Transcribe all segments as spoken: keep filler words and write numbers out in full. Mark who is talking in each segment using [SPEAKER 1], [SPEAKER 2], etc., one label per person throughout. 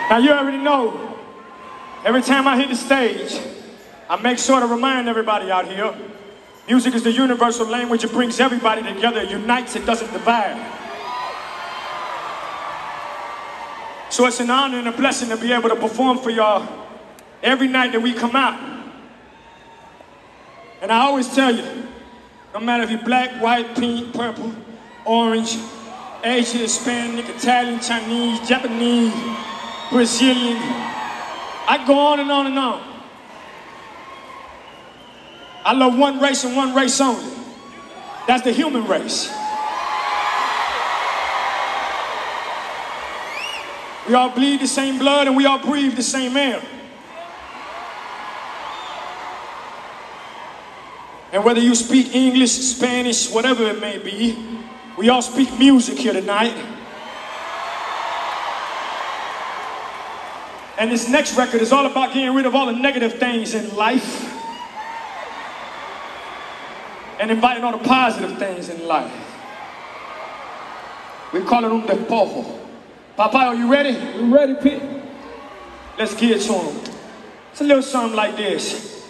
[SPEAKER 1] Now you already know, every time I hit the stage, I make sure to remind everybody out here, music is the universal language. It brings everybody together. It unites, it doesn't divide. So it's an honor and a blessing to be able to perform for y'all every night that we come out. And I always tell you, no matter if you're black, white, pink, purple, orange, Asian, Hispanic, Italian, Chinese, Japanese, Brazilian, I go on and on and on. I love one race and one race only. That's the human race. We all bleed the same blood and we all breathe the same air. And whether you speak English, Spanish, whatever it may be, we all speak music here tonight. And this next record is all about getting rid of all the negative things in life and inviting all the positive things in life. We call it un despojo. Papa, are you ready?
[SPEAKER 2] You ready, Pete?
[SPEAKER 1] Let's get it to him. It's a little something like this.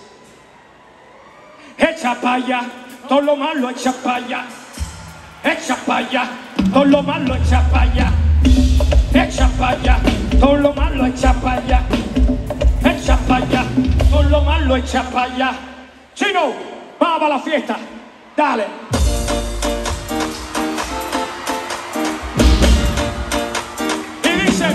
[SPEAKER 1] Echa pa' allá, todo lo malo echa pa' allá. Echa pa' allá, todo lo malo echa pa' allá. Echa pa' allá, todo lo malo echa pa' allá. Echa pa' allá, todo lo malo echa pa' allá. Chino, vamos a la fiesta. Dale. Y dice,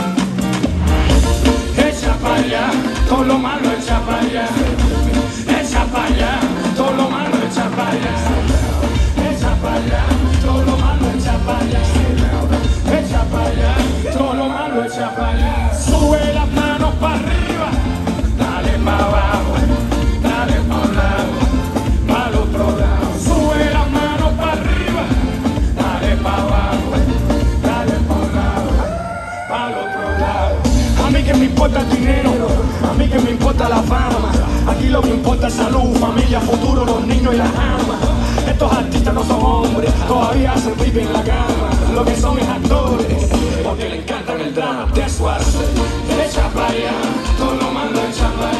[SPEAKER 1] echa pa' allá, todo lo malo echa pa' allá. Echa pa' allá, todo lo malo echa pa' allá. Echa pa' allá, todo lo malo echa pa' allá. Echa pa' allá, todo lo malo echa pa' allá. Sube las manos para arriba, dale pa' abajo, dale pa' un lado, pa' el otro lado. Sube las manos para arriba, dale pa' abajo, dale pa' un lado, pa' el otro lado. A mí que me importa el dinero, a mí que me importa la fama. Aquí lo que importa es salud, familia, futuro, los niños y las almas. Estos artistas no son hombres, todavía se viven la cama. Lo que son es actores, porque le encantan el drama. That's what I say. Echa pa' allá, todo lo malo echa pa' allá.